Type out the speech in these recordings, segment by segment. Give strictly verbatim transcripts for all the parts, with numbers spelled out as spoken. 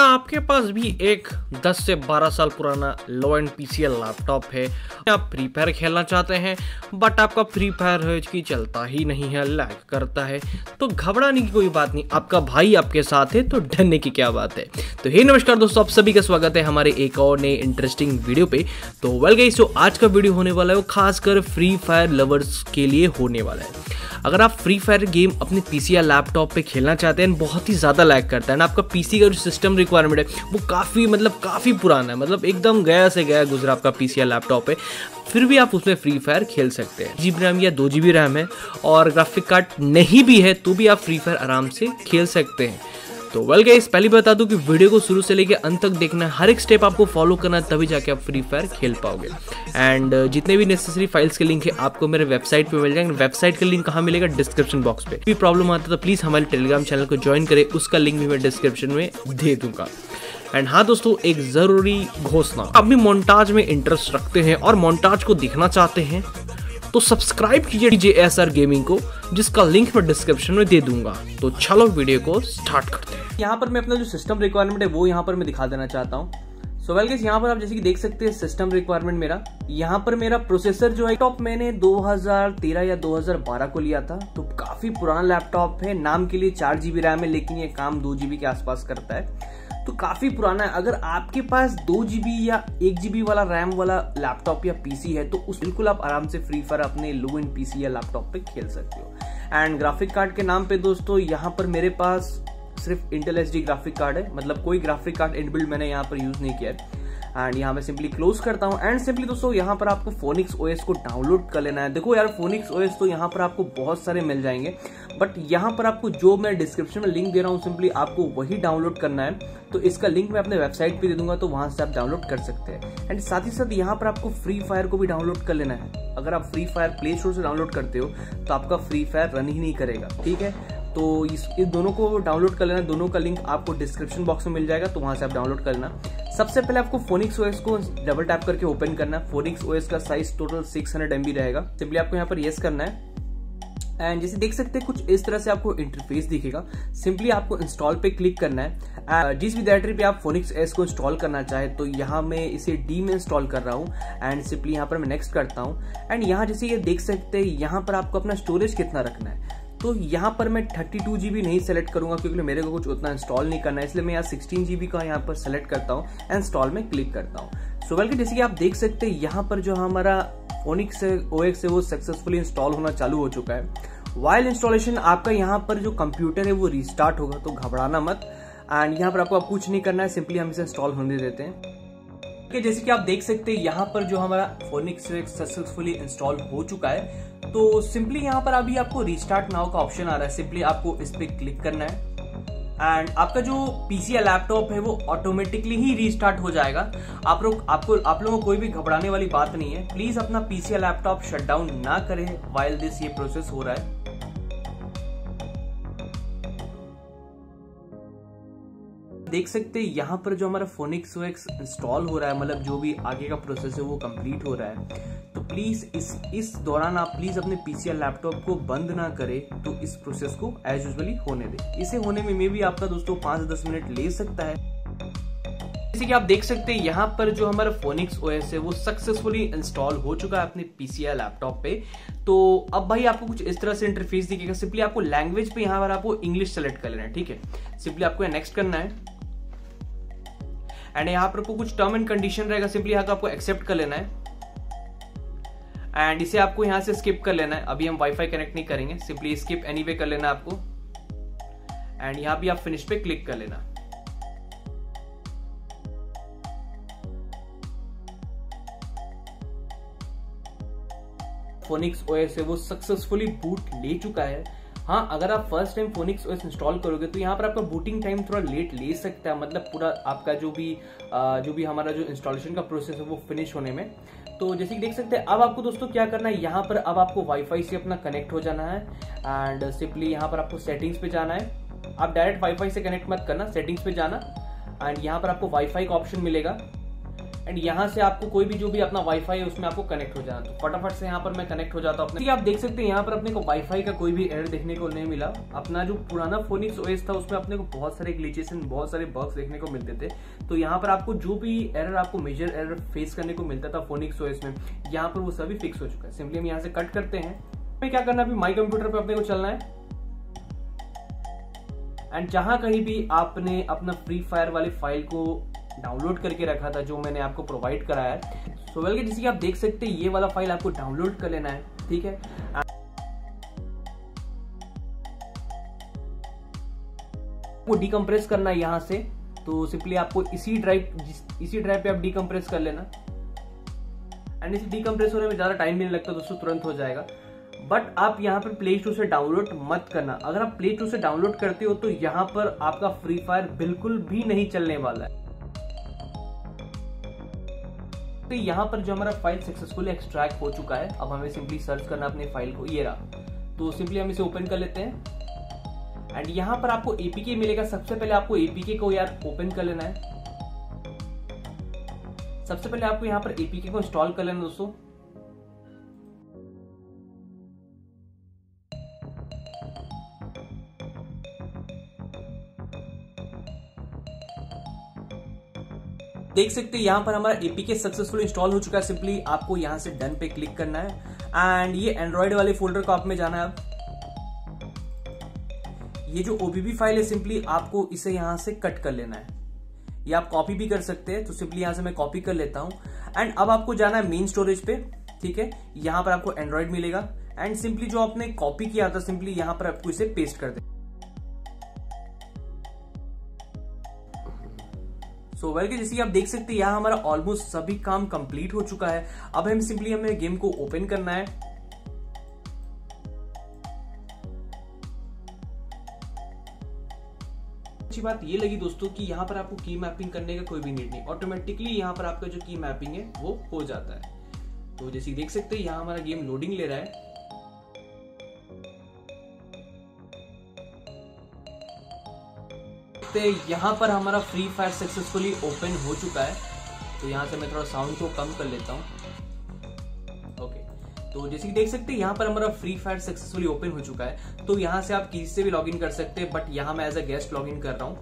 क्या आपके पास भी एक दस से बारह साल पुराना लो एंड पीसीएल लैपटॉप है? आप फ्री फायर खेलना चाहते हैं बट आपका फ्री फायर है कि चलता ही नहीं है, लैग करता है? तो घबराने की कोई बात नहीं, आपका भाई आपके साथ है, तो डरने की क्या बात है। तो हे नमस्कार दोस्तों, आप सभी का स्वागत है हमारे एक और नए इंटरेस्टिंग वीडियो पे। तो वेल गाइस, तो आज का वीडियो होने वाला है वो खासकर फ्री फायर लवर्स के लिए होने वाला है। अगर आप फ्री फायर गेम अपने पीसी या लैपटॉप पे खेलना चाहते हैं, बहुत ही ज़्यादा लैग करता है ना, आपका पीसी का जो सिस्टम रिक्वायरमेंट है वो काफ़ी मतलब काफ़ी पुराना है, मतलब एकदम गया से गया गुजरा आपका पीसी या लैपटॉप है, फिर भी आप उसमें फ्री फायर खेल सकते हैं। जी बी रैम या दो जी बी रैम है और ग्राफिक कार्ड नहीं भी है तो भी आप फ्री फायर आराम से खेल सकते हैं। तो वेल गाइस, पहले बता दूं कि वीडियो को शुरू से लेकर अंत तक देखना है, हर एक स्टेप आपको फॉलो करना है, तभी जाके आप फ्री फायर खेल पाओगे। एंड जितने भी नेसेसरी फाइल्स के लिंक है आपको मेरे वेबसाइट पे मिल जाएंगे। वेबसाइट का लिंक कहाँ मिलेगा? डिस्क्रिप्शन बॉक्स पे। भी प्रॉब्लम आता है तो प्लीज हमारे टेलीग्राम चैनल को ज्वाइन करें, उसका लिंक भी मैं डिस्क्रिप्शन में दे दूंगा। एंड हाँ दोस्तों, एक जरूरी घोषणा, आप भी मोन्टाज में इंटरेस्ट रखते हैं और मोन्टाज को देखना चाहते हैं तो सब्सक्राइब कीजिए जेएसआर गेमिंग को, जिसका लिंक मैं डिस्क्रिप्शन में दे दूंगा। तो चलो वीडियो को स्टार्ट करते हैं। यहाँ पर मैं अपना जो सिस्टम रिक्वायरमेंट है वो यहाँ पर मैं दिखा देना चाहता हूँ। सो वेल गाइस, यहाँ पर आप जैसे कि देख सकते हैं सिस्टम रिक्वायरमेंट मेरा, यहाँ पर मेरा प्रोसेसर जो है टॉप मैंने दो हज़ार तेरह या दो हज़ार बारह को लिया था, तो काफी पुराना लैपटॉप है। नाम के लिए चार जीबी रैम है लेकिन ये काम दो जीबी के आसपास करता है, तो काफी पुराना है। अगर आपके पास दो जीबी या एक जीबी वाला रैम वाला लैपटॉप या पीसी है तो उस बिल्कुल आप आराम से फ्री फायर अपने लो एंड पीसी या लैपटॉप पे खेल सकते हो। एंड ग्राफिक कार्ड के नाम पे दोस्तों यहाँ पर मेरे पास सिर्फ इंटेल एचडी ग्राफिक कार्ड है, मतलब कोई ग्राफिक कार्ड इनबिल्ट मैंने यहाँ पर यूज नहीं किया है। एंड यहाँ मैं सिंपली क्लोज करता हूँ। एंड सिंपली दोस्तों यहाँ पर आपको फोनिक्स ओएस को डाउनलोड कर लेना है। देखो यार, फोनिक्स ओएस तो यहाँ पर आपको बहुत सारे मिल जाएंगे, बट यहाँ पर आपको जो मैं डिस्क्रिप्शन में लिंक दे रहा हूँ सिंपली आपको वही डाउनलोड करना है। तो इसका लिंक मैं अपने वेबसाइट पे दे दूंगा, तो वहां से आप डाउनलोड कर सकते हैं। एंड साथ ही साथ यहाँ पर आपको फ्री फायर को भी डाउनलोड कर लेना है। अगर आप फ्री फायर प्ले स्टोर से डाउनलोड करते हो तो आपका फ्री फायर रन ही नहीं करेगा, ठीक है। तो इस, इस दोनों को डाउनलोड कर लेना, दोनों का लिंक आपको डिस्क्रिप्शन बॉक्स में मिल जाएगा, तो वहां से आप डाउनलोड कर लेना। सबसे पहले आपको फोनिक्स ओएस को डबल टैप करके ओपन करना है। फोनिक्स ओएस का साइज टोटल छह सौ एमबी रहेगा। सिंपली आपको यहाँ पर यस करना है। एंड जैसे देख सकते हैं कुछ इस तरह से आपको इंटरफेस दिखेगा। सिंपली आपको इंस्टॉल पे क्लिक करना है। जिस भी डायरेक्टरी पे आप फोनिक्स एस को इंस्टॉल करना चाहे, तो यहाँ मैं इसे डी में इंस्टॉल कर रहा हूँ। एंड सिंपली यहाँ पर मैं नेक्स्ट करता हूँ। एंड यहाँ जैसे ये देख सकते हैं यहाँ पर आपको अपना स्टोरेज कितना रखना है, तो यहाँ पर मैं थर्टी टू जीबी नहीं सेलेक्ट करूंगा क्योंकि मेरे को कुछ उतना इंस्टॉल नहीं करना है, इसलिए मैं यहाँ सिक्सटीन जीबी का यहाँ पर सेलेक्ट करता हूँ, इंस्टॉल में क्लिक करता हूँ। सो वेल, जैसे कि आप देख सकते हैं यहाँ पर जो हमारा फोनिक्स ओएस है वो सक्सेसफुली इंस्टॉल होना चालू हो चुका है। वाइल इंस्टॉलेशन आपका यहाँ पर जो कंप्यूटर है वो रिस्टार्ट होगा, तो घबराना मत। एंड यहाँ पर आपको कुछ नहीं करना है, सिंपली हम इसे इंस्टॉल होने देते हैं। Okay, जैसे कि आप देख सकते हैं यहाँ पर जो हमारा फोनिक्स सक्सेसफुली इंस्टॉल हो चुका है, तो सिंपली यहाँ पर अभी आपको रिस्टार्ट नाउ का ऑप्शन आ रहा है। सिंपली आपको इस पे क्लिक करना है एंड आपका जो पीसी या लैपटॉप है वो ऑटोमेटिकली ही रीस्टार्ट हो जाएगा। आप लोग आपको आप लोगों को कोई भी घबराने वाली बात नहीं है। प्लीज अपना पीसी या लैपटॉप शट डाउन ना करें वाइल दिस ये प्रोसेस हो रहा है। देख सकते हैं यहाँ पर जो हमारा फोनिक्स ओएस इंस्टॉल हो रहा है, मतलब जो भी आगे का प्रोसेस है वो कंप्लीट हो रहा है। तो प्लीज इस इस दौरान आप प्लीज अपने पीसी या लैपटॉप को बंद ना करें, तो इस प्रोसेस को एज यूजुअली होने दें। इसे होने में मे भी आपका दोस्तों पांच दस मिनट ले सकता है। जैसे कि आप देख सकते हैं यहाँ पर जो हमारा फोनिक्स ओएस है वो सक्सेसफुली इंस्टॉल हो चुका है अपने पीसी या लैपटॉप पे। तो अब भाई आपको कुछ इस तरह से इंटरफेस दिखेगा। सिंपली आपको लैंग्वेज पे यहाँ पर आपको इंग्लिश सेलेक्ट कर लेना है, ठीक है। सिंपली आपको नेक्स्ट करना है। एंड यहाँ पर आपको कुछ टर्म एंड कंडीशन रहेगा, सिंपली यहाँ का आपको एक्सेप्ट कर लेना है। एंड इसे आपको यहाँ से स्किप कर लेना है। अभी हम वाईफाई कनेक्ट नहीं करेंगे, सिंपली स्किप एनीवे कर लेना आपको। एंड यहाँ भी आप फिनिश पे क्लिक कर लेना। फोनिक्स ओएस है वो सक्सेसफुली बूट ले चुका है। हाँ, अगर आप first time Phoenix OS install करोगे तो यहाँ पर आपका बूटिंग टाइम थोड़ा लेट ले सकता है, मतलब पूरा आपका जो भी जो भी हमारा जो इंस्टॉलेशन का प्रोसेस है वो फिनिश होने में। तो जैसे कि देख सकते हैं अब आपको दोस्तों क्या करना है, यहाँ पर अब आपको वाईफाई से अपना कनेक्ट हो जाना है। एंड सिंपली यहाँ पर आपको सेटिंग्स पे जाना है। आप डायरेक्ट वाईफाई से कनेक्ट मत करना, सेटिंग्स पे जाना। एंड यहाँ पर आपको वाईफाई का ऑप्शन मिलेगा। एंड यहाँ से आपको कोई भी जो भी अपना वाईफाई है उसमें आपको कनेक्ट हो जाना। तो फटाफट से यहाँ पर मैं कनेक्ट हो जाता हूँ अपने। आप देख सकते हैं यहाँ पर अपने को वाईफाई का कोई भी एरर देखने को नहीं मिला। अपना जो पुराना फोनिक्स ओएस था उसमें अपने को बहुत सारे ग्लिचेस एंड बहुत सारे बग्स देखने को मिलते थे। तो यहाँ पर आपको जो भी एरर आपको मेजर एरर फेस करने को मिलता था फोनिक्स ओएस में, यहाँ पर वो सभी फिक्स हो चुका है। सिंपली हम यहाँ से कट करते हैं। हमें क्या करना है, अभी माई कंप्यूटर पे अपने को चलना है एंड जहां कहीं भी आपने अपना फ्री फायर वाली फाइल को डाउनलोड करके रखा था जो मैंने आपको प्रोवाइड कराया है, सो वेल जैसे कि आप देख सकते हैं ये वाला फाइल आपको डाउनलोड कर लेना है। ठीक है, वो डीकंप्रेस करना है यहाँ से। तो सिंपली आपको इसी ड्राइव इसी ड्राइव पे आप डीकंप्रेस कर लेना एंड इसे डीकंप्रेस होने में ज्यादा टाइम भी नहीं लगता, दोस्तों तुरंत हो जाएगा। बट आप यहाँ पर प्ले स्टोर से डाउनलोड मत करना। अगर आप प्ले स्टोर से डाउनलोड करते हो तो यहाँ पर आपका फ्री फायर बिल्कुल भी नहीं चलने वाला है। तो यहाँ पर जो हमारा फाइल सक्सेसफुली एक्सट्रैक्ट हो चुका है, अब हमें सिंपली सर्च करना अपने फाइल को, ये रहा। तो सिंपली हम इसे ओपन कर लेते हैं एंड यहाँ पर आपको एपीके मिलेगा। सबसे पहले आपको एपीके को यार ओपन कर लेना है। सबसे पहले आपको यहाँ पर एपीके को इंस्टॉल कर लेना दोस्तों। देख सकते हैं यहाँ पर हमारा एपीके सक्सेसफुल इंस्टॉल हो चुका है। सिंपली आपको यहाँ से डन पे क्लिक करना है एंड ये एंड्रॉइड वाले फोल्डर को आप में जाना है। अब ये जो ओबीबी फाइल है सिंपली आपको इसे यहाँ से कट कर लेना है। ये आप कॉपी भी कर सकते हैं, तो सिंपली यहाँ से मैं कॉपी कर लेता हूँ एंड अब आपको जाना है मेन स्टोरेज पे। ठीक है, यहाँ पर आपको एंड्रॉइड मिलेगा एंड सिंपली जो आपने कॉपी किया था सिंपली यहाँ पर आपको इसे पेस्ट कर दे। सो वेल जैसे कि आप देख सकते हैं यहाँ हमारा ऑलमोस्ट सभी काम कंप्लीट हो चुका है। अब हम सिंपली हमें गेम को ओपन करना है। अच्छी बात ये लगी दोस्तों कि यहाँ पर आपको की मैपिंग करने का कोई भी नीड नहीं, ऑटोमेटिकली यहाँ पर आपका जो की मैपिंग है वो हो जाता है। तो जैसे देख सकते हैं यहाँ हमारा गेम लोडिंग ले रहा है। यहाँ पर हमारा फ्री फायर सक्सेसफुली ओपन हो चुका है। तो यहाँ से मैं थोड़ा साउंड को कम कर लेता हूँ। ओके, तो जैसे कि देख सकते हैं यहाँ पर हमारा फ्री फायर सक्सेसफुली ओपन हो चुका है। तो यहाँ से आप किसी से भी लॉगिन कर सकते हैं, बट यहाँ मैं एज अ गेस्ट लॉगिन कर रहा हूँ।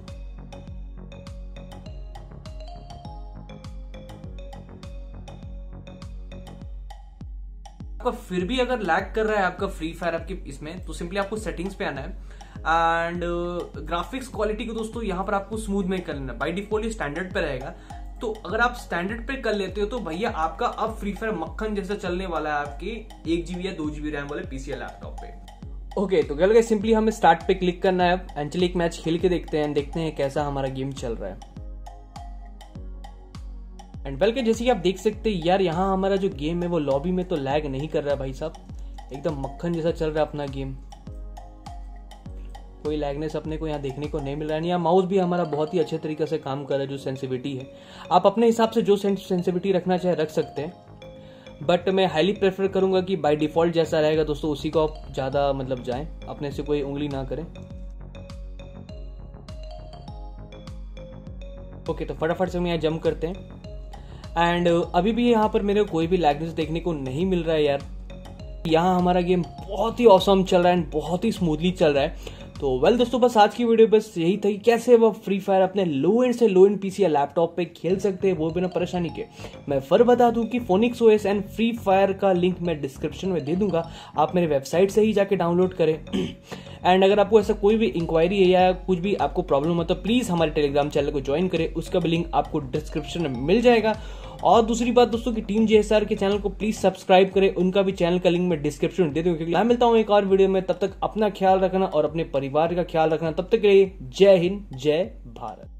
आपका फिर भी अगर लैग कर रहा है आपका फ्री फायर आपके इसमें, तो सिंपली आपको सेटिंग्स पे आना है एंड ग्राफिक्स क्वालिटी को दोस्तों यहाँ पर आपको स्मूथ में कर लेना। बाय डिफॉल्ट ये स्टैंडर्ड पे रहेगा, तो अगर आप स्टैंडर्ड पे कर लेते हो तो भैया आपका अब फ्री फायर मक्खन जैसा चलने वाला है आपके एक जीबी या दो जीबी रैम वाले पीसी या लैपटॉप पे। ओके, तो क्या सिंपली हमें स्टार्ट पे क्लिक करना है एंड चलिए एक मैच खेल के देखते हैं, देखते हैं कैसा हमारा गेम चल रहा है। एंड वेल जैसे कि आप देख सकते हैं यार यहाँ हमारा जो गेम है वो लॉबी में तो लैग नहीं कर रहा है भाई साहब, एकदम मक्खन जैसा चल रहा है अपना गेम। कोई लैगनेस अपने को यहाँ देखने को नहीं मिल रहा है। यहाँ माउस भी हमारा बहुत ही अच्छे तरीके से काम कर रहा है। जो सेंसिटिविटी है आप अपने हिसाब से जो सेंसिटिविटी रखना चाहे रख सकते हैं, बट मैं हाईली प्रेफर करूंगा कि बाय डिफॉल्ट जैसा रहेगा दोस्तों उसी को आप ज्यादा मतलब जाएं, अपने से कोई उंगली ना करें। ओके, तो फटाफट से हम यहाँ जंप करते हैं एंड अभी भी यहाँ पर मेरे को कोई भी लैगनेस देखने को नहीं मिल रहा है यार। यहाँ हमारा गेम बहुत ही ऑसम चल रहा है एंड बहुत ही स्मूथली चल रहा है। तो वेल well, दोस्तों बस आज की वीडियो बस यही था कि कैसे वो फ्री फायर अपने लो एंड से लो एंड पीसी या लैपटॉप पे खेल सकते हैं वो बिना परेशानी के। मैं फिर बता दूं कि Phoenix OS and free fire का लिंक मैं डिस्क्रिप्शन में दे दूंगा, आप मेरे वेबसाइट से ही जाके डाउनलोड करें। एंड अगर आपको ऐसा कोई भी इंक्वायरी है या कुछ भी आपको प्रॉब्लम हो तो प्लीज हमारे टेलीग्राम चैनल को ज्वाइन करें, उसका भी लिंक आपको डिस्क्रिप्शन में मिल जाएगा। और दूसरी बात दोस्तों की टीम जेएसआर के चैनल को प्लीज सब्सक्राइब करें, उनका भी चैनल का लिंक मैं डिस्क्रिप्शन में दे दूंगा। मैं मिलता हूं एक और वीडियो में, तब तक अपना ख्याल रखना और अपने परिवार का ख्याल रखना। तब तक के लिए जय हिंद, जय भारत।